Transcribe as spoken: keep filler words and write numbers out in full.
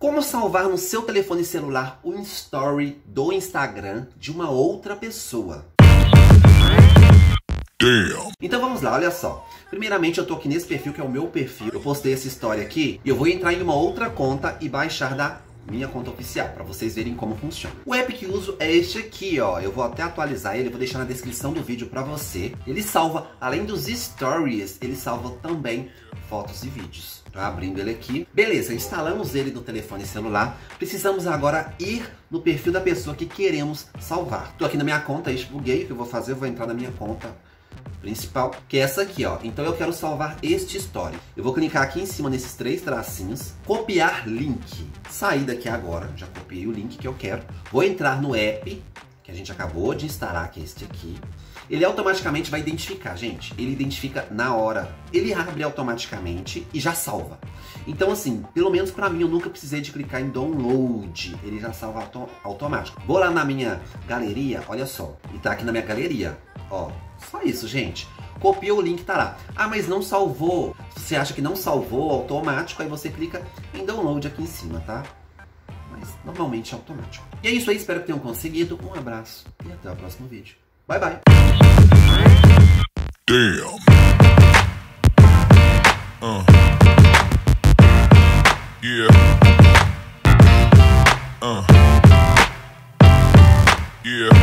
Como salvar no seu telefone celular o story do Instagram de uma outra pessoa? Damn. Então vamos lá, olha só. Primeiramente eu tô aqui nesse perfil que é o meu perfil. Eu postei essa história aqui e eu vou entrar em uma outra conta e baixar da minha conta oficial, para vocês verem como funciona. O app que uso é este aqui, ó. Eu vou até atualizar ele, vou deixar na descrição do vídeo para você. Ele salva, além dos stories, ele salva também fotos e vídeos. Tô abrindo ele aqui. Beleza, instalamos ele no telefone celular. Precisamos agora ir no perfil da pessoa que queremos salvar. Tô aqui na minha conta, este buguei, o que eu vou fazer? Eu vou entrar na minha conta principal, que é essa aqui, ó. Então eu quero salvar este story. Eu vou clicar aqui em cima nesses três tracinhos, copiar link. Sair daqui agora, já copiei o link que eu quero. Vou entrar no app, que a gente acabou de instalar, que é este aqui. Ele automaticamente vai identificar, gente. Ele identifica na hora. Ele abre automaticamente e já salva. Então assim, pelo menos pra mim, eu nunca precisei de clicar em download. Ele já salva auto automático. Vou lá na minha galeria, olha só. E tá aqui na minha galeria, ó. Só isso, gente. Copia o link, tá lá. Ah, mas não salvou. Você acha que não salvou automático, aí você clica em download aqui em cima, tá? Mas normalmente é automático. E é isso aí, espero que tenham conseguido. Um abraço e até o próximo vídeo. Bye, bye. Damn. Uh. Yeah. Uh. Yeah.